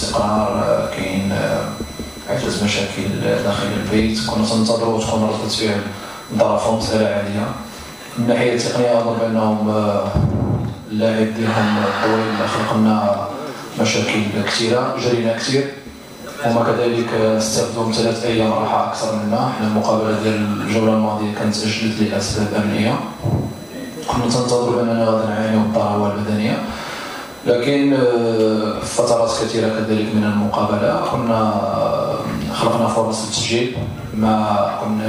استقرار، كاين عدة مشاكل داخل البيت. كنا تنتظروا تكون ردة فعل طرفهم مسألة عالية. من الناحية التقنية أظن بأنهم اللاعب ديالهم طويل خلق لنا مشاكل كثيرة، جرينا كثير، هما كذلك استفدوا من 3 أيام راحة أكثر منا. حنا المقابلة ديال الجولة الماضية كانت تأجلت لأسباب أمنية، كنا تنتظروا أننا غادي نعانيو بالضراوة البدنية، لكن في فترات كثيرة كذلك من المقابلة كنا خلقنا فرص للتسجيل، ما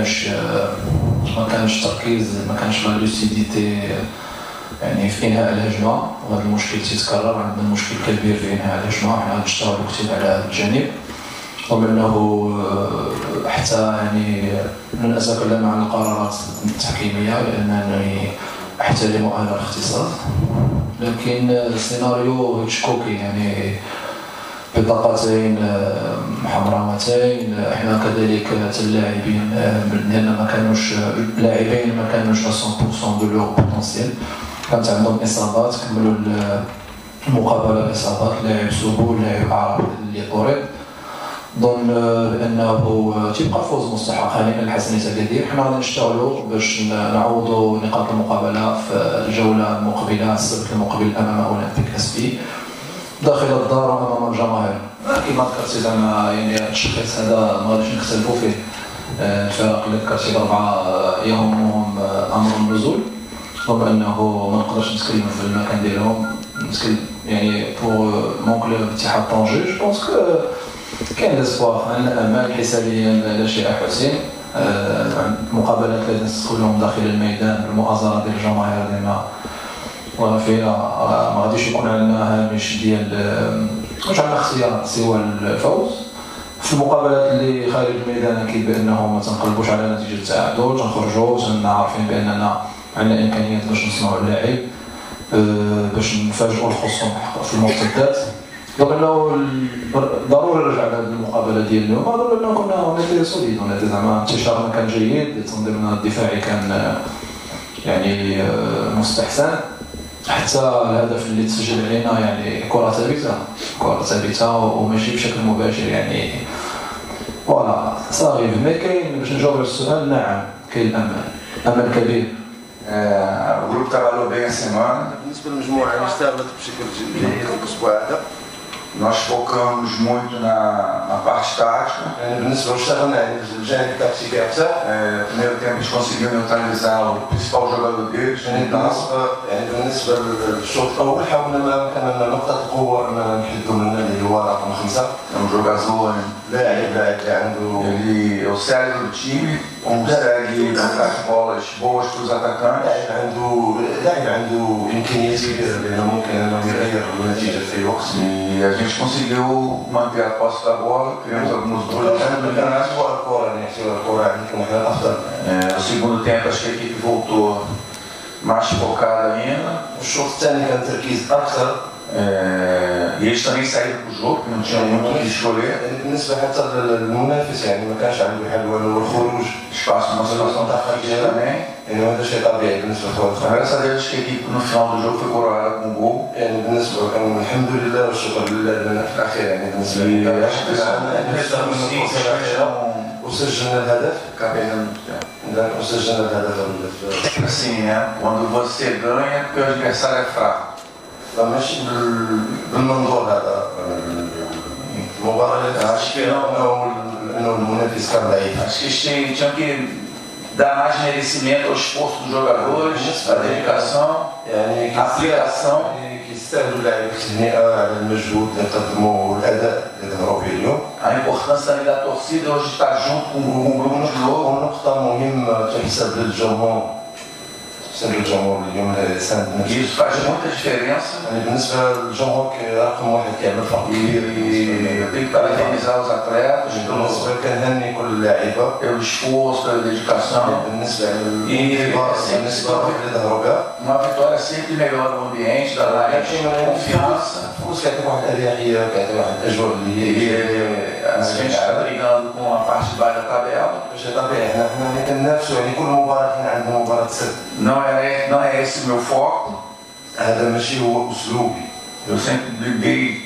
كانش تركيز، ما كانش لا لوسيديتي يعني في انهاء الهجمه، وهذا المشكل تيتكرر. عندنا مشكل كبير في انهاء الهجمه، حنا غنشتغلوا كثير على هذا الجانب، ومنه حتى يعني لن اتكلم عن القرارات التحكيميه لانني احترم اهل الاختصاص، لكن السيناريو هيتشكوكي يعني بطاقتين حمراوتين. احنا كذلك اللاعبين ديالنا ما كانوش لاعبين، ما كانوش 100% دو لور بوتونسييل، كانت عندهم اصابات، كملوا المقابله باصابات، لاعب سبول، لاعب عربي اللي طرد. ظن بانه تيبقى فوز مستحق هنيئا لحسن تقدير. حنا غادي نشتغلوا باش نعوضوا نقاط المقابله في الجوله المقبله، السبت المقبل امام اولمبيك اسبي داخل الدار وامام الجماهير. كما ذكرتي زعما يعني هذا التشخيص هذا ما غاديش نختلفوا فيه. الفرق اللي ذكرتي الاربعه يهمهم امر النزول، رغم انه ما نقدرش نتكلم في المكان ديالهم، نتكلم يعني بور مون كلوب اتحاد طنجة. جو بونس كو كاين ليسبوار، عندنا امال حسابيا لا شيء حسين. المقابلات اللي ندخلهم داخل الميدان بالمؤازره ديال الجماهير ديالنا فيها ما غاديش يكون عندنا هامش ديال مش عندنا اختيار سوى الفوز. في المقابلات اللي خارج الميدان اكيد بانه ما تنقلبوش على نتيجه التعادل، تنخرجوا عارفين باننا عندنا امكانيات باش نصنعوا اللاعب، باش نفاجئوا الخصوم في المرتدات. دونك انه ضروري نرجع لهذه المقابله ديال اليوم. اظن انه كنا نتي سوليد، ونتي زعما انتشارنا كان جيد، تنظيمنا الدفاعي كان يعني مستحسن، حتى الهدف اللي تسجل علينا يعني كره ثابته وماشي بشكل مباشر يعني فوالا صافي. مي كاين باش نجاوب على السؤال، نعم كاين امل كبير. الجروب trabalhou bem a semana. بالنسبه للمجموعه اللي اشتغلت بشكل جيد الاسبوع هذا، nós focamos muito na parte tática. يعني بالنسبه واشتغلنا يعني في الجانب التكتيكي اكثر. Primeiro tempo eles conseguiram neutralizar o principal jogador deles. يعني بالنسبه للشوط الاول حاولنا ما امكننا نقطه القوه ان نحدوا منها اللي هو رقم 5. É um jogador لاعب عنده ele é o cérebro do time, consegue jogar bolas boas para os atacantes. لاعب عنده امكانيات كبيره بانه ممكن انه يغير النتيجه في اي وقت. E a gente conseguiu manter a posse da bola, criamos alguns gols. O segundo tempo acho que a equipe voltou mais focada ainda. الشوط الثاني كان تركيز اكثر. E eles também saíram para o jogo, não tinham muito o que escolher. بالنسبه حتى للمنافس يعني ما كانش عنده حل ولا الخروج. Espaço numa situação difícil também. يعني هذا شيء طبيعي بالنسبه للخروج. Graças a Deus que a equipe no final do jogo foi coroada com um gol. يعني بالنسبه كان الحمد لله والشكر لله لنا في الاخير يعني بالنسبه لي وسجلنا الهدف. وسجلنا الهدف. Assim, né? Quando você ganha, é porque o adversário é fraco. ماشي بالمنظور هذا المباراه اللي Acho que انه المنافس كان ضعيف. Acho que eles tinham que dar mais merecimento ao esforço dos jogadores, a dedicação, a aplicação. يستاهلوا اللاعبين التهنئه على المجهود اللي قدموا والاداء اللي ظهروا به اليوم. A importância também da torcida hoje estar junto com o grupo de jogo. ونقطه مهمه تحسب للجمهور. الجمهور اليوم ساندنا. Isso faz muita diferença. يعني بالنسبه للجمهور رقم واحد كيعمل فرق كبير. Eu tenho que parabenizar os atletas بالنسبه كنهني كل اللاعيبه pelo esforço, pela dedicação. بالنسبه للنسبه اللي ظهروا بها. Uma vitória sempre melhora o ambiente, dá mais confiança. فوز كيعطيك واحد الاريحيه، كيعطيك واحد الاجواء اللي A gente está brigando com a parte de baixo da tabela. شيء طبيعي. احنا كننافسوا يعني كل مباراه حنا عندنا مباراه سد. Não é esse o meu foco. هذا ماشي هو اسلوبي. Eu sempre briguei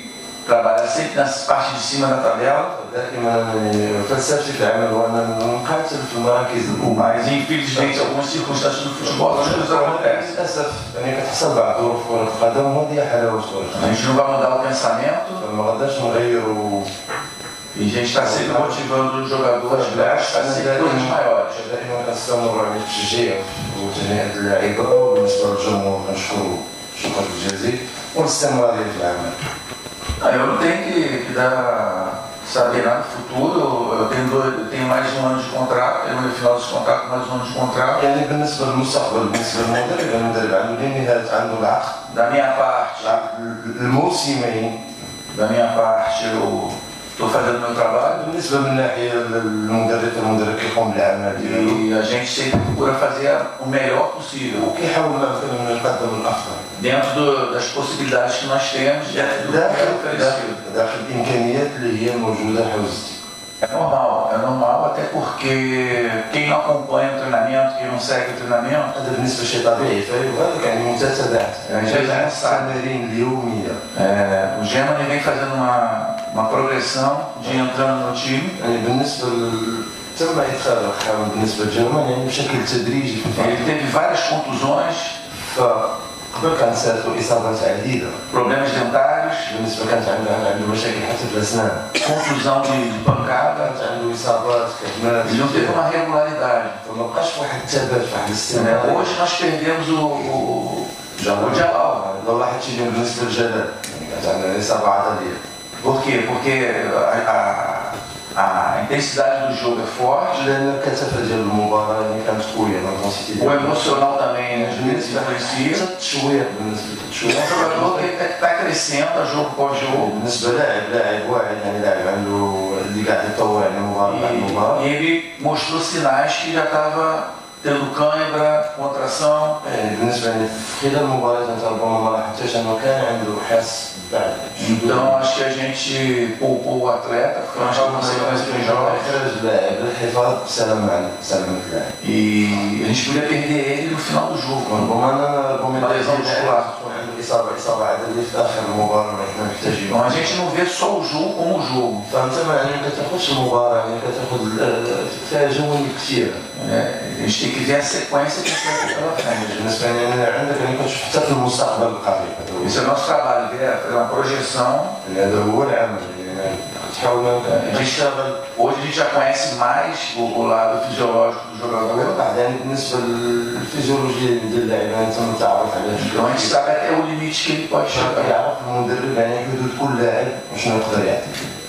trabalhar sempre na parte de cima da tabela. دائما فلسفتي في العمل هو ان نقاتل في المراكز الاولى. Mas infelizmente algumas circunstâncias do futebol as coisas acontecem. للاسف يعني كتحصل بعض ظروف كرة القدم وهذه حلاوة كرة A gente não vai mudar o pensamento. ما غاداش نغيروا. E a gente está sempre motivando os jogadores para fazer coisas maiores. دائما كنستمر على التشجيع وتهنئة اللاعبين وبالنسبة للجمهور كنشكروا الشكر الجزيل والاستمرارية في العمل. Eu não tenho que saber nada do futuro. Eu tenho mais um ano de contrato, tenho no final desse contrato mais um ano de contrato. يعني بالنسبة للمستقبل بالنسبة للمدرب المدرب عنده لنهاية عنده العقد. Da minha parte, الموسمين. da minha parte eu estou fazendo meu trabalho. بالنسبة من الناحية المدرب كيقوم بالعمل ديالو. E a gente sempre procura fazer o melhor possível. وكيحاول ما يمكن يقدم الأفضل. Dentro das possibilidades que nós temos, dentro do que é oferecido. داخل الإمكانيات اللي هي موجودة حوزتي. É normal, até porque quem não acompanha o treinamento, quem não segue o treinamento, هذا بالنسبة لشيء طبيعي وهذا يعني متتابعات. يعني التمارين اليومية. o Germany vem fazendo uma progressão de entrando no time. يعني بالنسبة تم إدخال الخاوي بالنسبة للجرمان يعني بشكل تدريجي في الفريق. Ele teve várias contusões. فقبل كانت صارت إصابات عديدة. Problemas dentários. بالنسبة كانت عنده مشاكل حتى في الأسنان. Confusão de pancada. كانت عنده إصابات كدمات. Ele não teve uma regularidade. فما بقاش واحد الثبات في واحد الاستمرار. Hoje nós perdemos o Jalal. والله حتى اليوم بالنسبة لجلال كانت عنده إصابة عضلية. Por quê? Porque a intensidade do jogo é forte. لأن الكثافة ديال المباراة يعني كانت قوية. O emocional também influencia. شوية بالنسبة É um jogador que está crescendo a jogo após jogo. بالنسبة لاعب واعد يعني لاعب عنده اللي قاعد يتطور يعني مباراة بعد مباراة. E ele mostrou sinais que já estava tendo cãibra, contração. يعني بالنسبة لي خلال المباراة أنت ربما ما لاحظتش أنه كان عنده حس بعد. Então acho que a gente poupou o atleta, porque nós estávamos sequência de jogos. إخراج اللاعب للحفاظ بسلامة اللاعب. E a gente podia perder ele no final do jogo. ربما Uma lesão muscular. إصابة عددية في آخر المباراة نحن محتاجين. Então a gente não vê só o jogo como o jogo. فأنت يعني ما كتاخذش المباراة يعني كتاخذ فيها جوانب كثيرة. A gente tem que ver a sequência que está pela frente. بالنسبة لي عندك يعني كتشوف حتى في المستقبل القريب. Esse é o nosso trabalho, fazer uma projeção. هذا هو العمل يعني تحاول تشتغل. Hoje a gente já conhece mais o lado fisiológico do jogador. يعني بالنسبة للفيزيولوجيا ديال اللاعب تم التعرف على Então a gente sabe até o limite que ele pode chegar. يعرف المدرب يعني حدود كل لاعب شنو يقدر يعطي.